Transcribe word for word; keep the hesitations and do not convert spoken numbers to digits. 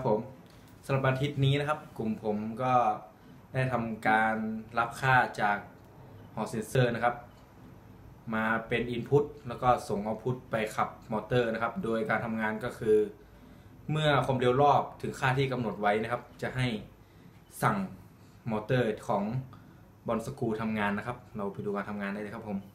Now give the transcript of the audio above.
ผมสำหรับอาทิตย์นี้นะครับกลุ่มผมก็ได้ทำการรับค่าจากหอเซนเซอร์นะครับมาเป็น Input แล้วก็ส่ง Output ไปขับมอเตอร์นะครับโดยการทำงานก็คือเมื่อความเร็วรอบถึงค่าที่กำหนดไว้นะครับจะให้สั่งมอเตอร์ของบอลสกรูทำงานนะครับเราไปดูการทำงานได้เลยครับผม